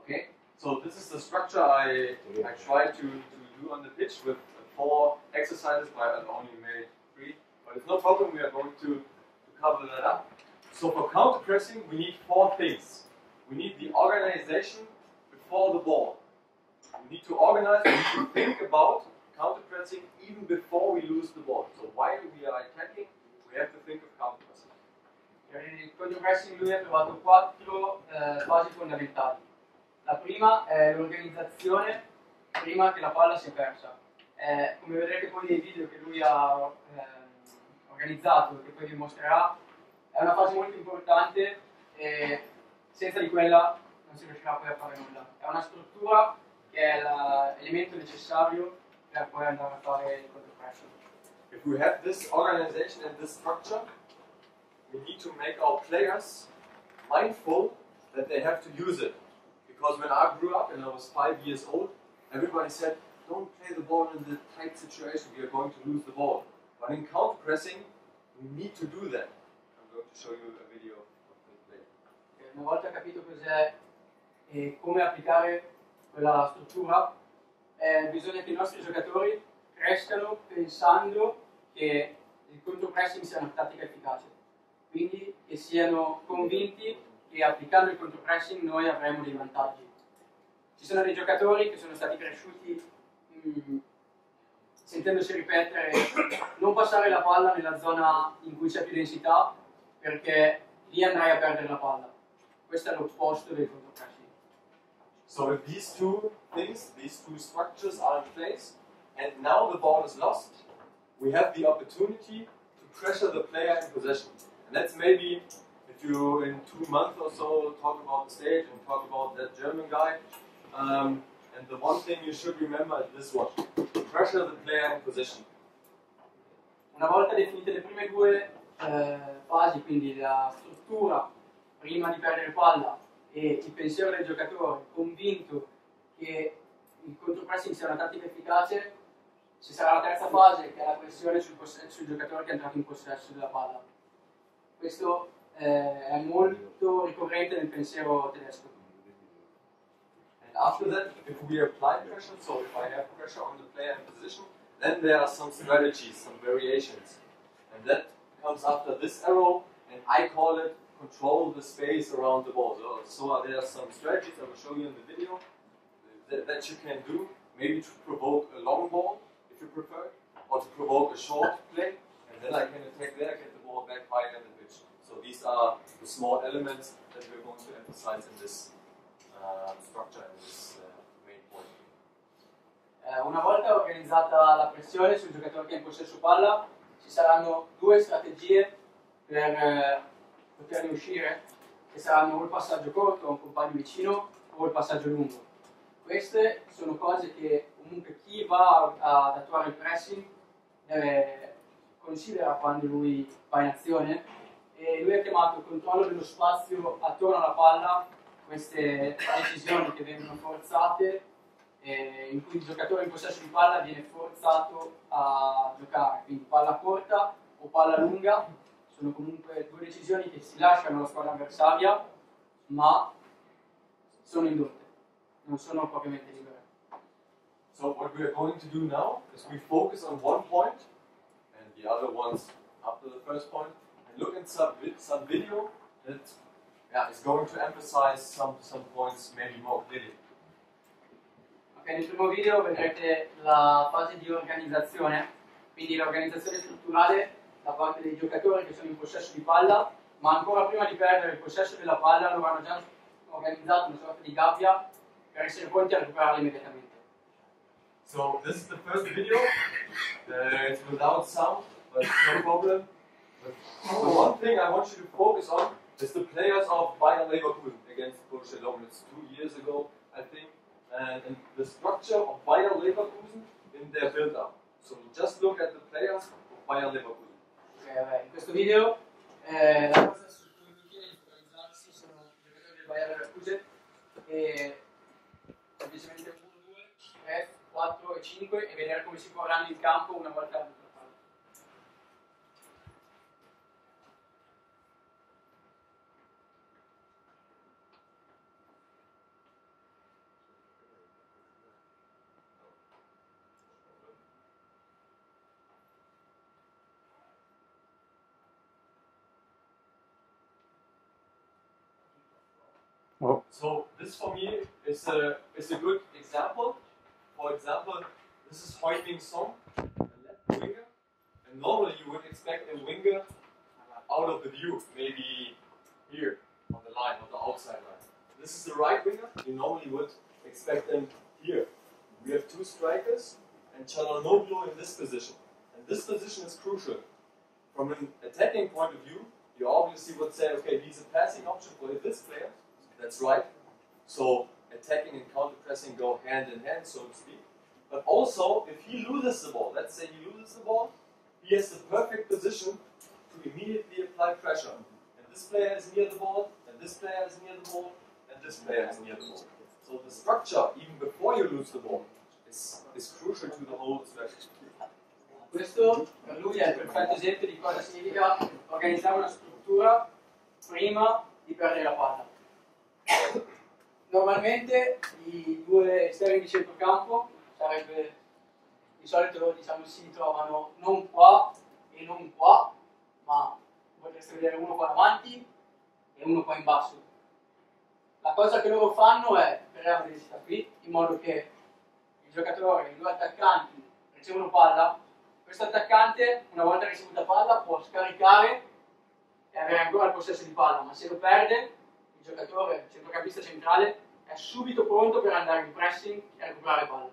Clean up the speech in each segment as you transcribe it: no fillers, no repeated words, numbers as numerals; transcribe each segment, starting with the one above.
Okay, so this is the structure I tried to do on the pitch with 4 exercises, but I've only made 3. But it's no problem, we are going to cover that up. So for counter pressing, we need 4 things. We need the organization before the ball. We need to organize, we need to think about counter pressing even before we lose the ball. So while we are attacking, we have to think of counter pressing. Per il counter pressing lui ha trovato 4 fasi fondamentali. La prima è l'organizzazione prima che la palla sia persa. Come vedrete poi nei video che lui ha organizzato e che poi vi mostrerà, è una fase molto importante e senza di quella non si riuscirà poi a fare nulla. È una struttura che è l'elemento necessario per poi andare a fare il counter pressing. If we have this organization and this structure, we need to make our players mindful that they have to use it. Because when I grew up and I was 5 years old, everybody said, don't play the ball in the tight situation, we are going to lose the ball. But in counter pressing, we need to do that. I'm going to show you a video of the play. Una volta capito cos'è e come applicare quella struttura, bisogna che i nostri giocatori crescano pensando che il counter pressing sia una tattica efficace. Quindi che siano convinti che applicando il counter pressing noi avremo dei vantaggi. Ci sono dei giocatori che sono stati cresciuti sentendosi ripetere non passare la palla nella zona in cui c'è più densità perché lì andrai a perdere la palla. Questo è l'opposto del counter pressing. So if these 2 things, these 2 structures are in place, and now the ball is lost, we have the opportunity to pressure the player in possession. And that's maybe, if you in 2 months or so talk about the stage and talk about that German guy, and the one thing you should remember is this one: pressure the player in possession. Una volta definite le prime 2 fasi, quindi la struttura prima di perdere palla e il pensiero del giocatore convinto che il counter pressing sia una tattica efficace, ci sarà la terza fase che è la pressione sul giocatore che è entrato in possesso della palla. Questo è molto ricorrente nel pensiero tedesco. And after that, if we apply pressure, so if I have pressure on the player in position, then there are some strategies, some variations. And that comes after this arrow, and I call it control the space around the ball. So there are some strategies I will show you in the video that you can do, maybe to provoke a long ball, if you prefer, or to provoke a short play, and then I can attack there, get the ball back higher in the pitch. So these are the small elements that we're going to emphasize in this structure, in this main point. Una volta organizzata la pressione sul giocatore che è in possesso palla, ci saranno 2 strategie per poterne uscire, che saranno o il passaggio corto a un compagno vicino o il passaggio lungo. Queste sono cose che comunque chi va ad attuare il pressing deve considerare quando lui va in azione, e lui ha chiamato il controllo dello spazio attorno alla palla queste decisioni che vengono forzate, in cui il giocatore in possesso di palla viene forzato a giocare, quindi palla corta o palla lunga sono comunque 2 decisioni che si lasciano alla squadra avversaria, ma sono indotte, non sono propriamente libere. So what we are going to do now is we focus on one point and the other ones after the first point, and look at some video that is going to emphasize some points maybe more clearly. Ok, nel primo video vedrete la fase di organizzazione, quindi l'organizzazione strutturale da parte dei giocatori che sono in possesso di palla, ma ancora prima di perdere il possesso della palla loro hanno già organizzato una sorta di gabbia per essere pronti a recuperarla immediatamente. So this is the first video. It's without sound, but no problem. But the one thing I want you to focus on is the players of Bayer Leverkusen against Borussia Dortmund. It's 2 years ago, I think, and the structure of Bayer Leverkusen in their build-up. So just look at the players of Bayer Leverkusen. In questo video la cosa su cui mi viene di focalizzarsi sono i giocatori del Bayer Leverkusen e semplicemente 1, 2, 3, 4 e 5 e vedere come si porranno in campo una volta avuto la palla. Oh. So this for me is a good example. For example, this is Heung-min Son, a left winger, and normally you would expect a winger out of the view, maybe here on the line, on the outside line. This is the right winger. You normally would expect them here. We have two strikers and Çalhanoğlu in this position, and this position is crucial. From an attacking point of view, you obviously would say, okay, he's a passing option for this player. That's right. So attacking and counter-pressing go hand in hand, so to speak. But also, if he loses the ball, let's say he loses the ball, he has the perfect position to immediately apply pressure. And this player is near the ball, and this player is near the ball, and this player is near the ball. So the structure, even before you lose the ball, is crucial to the whole strategy. Questo per lui è il perfetto esempio di cosa significa organizzare una struttura prima di perdere la palla. Normalmente i due esterni di centrocampo sarebbe di solito diciamo si trovano non qua e non qua, ma potreste vedere uno qua davanti e uno qua in basso. La cosa che loro fanno è creare una densità qui, in modo che il giocatore, i due attaccanti ricevono palla, questo attaccante una volta ricevuta palla può scaricare e avere ancora il possesso di palla, ma se lo perde il giocatore, il centrocampista centrale, è subito pronto per andare in pressing e recuperare palla.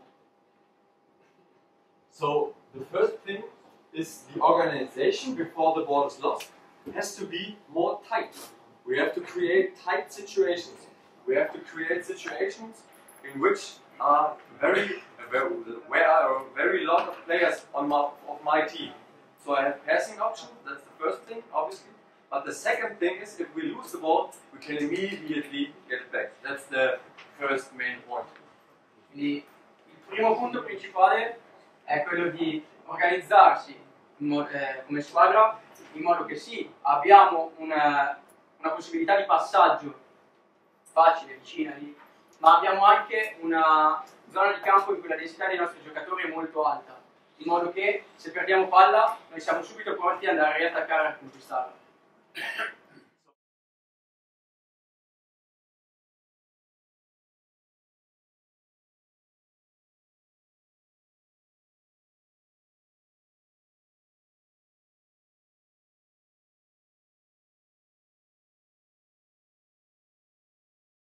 So the first thing is the organization before the ball is lost has to be more tight. We have to create tight situations. We have to create situations in which are where are a very lot of players of my team. So I have passing options, that's the first thing, obviously. But the second thing is, if we lose the ball, we can immediately get it back. That's the first main point. Quindi il primo punto principale è quello di organizzarsi come squadra in modo che sì, abbiamo una possibilità di passaggio facile, vicina lì, ma abbiamo anche una zona di campo in cui la densità dei nostri giocatori è molto alta, in modo che se perdiamo palla noi siamo subito pronti ad andare a riattaccare e a conquistarla.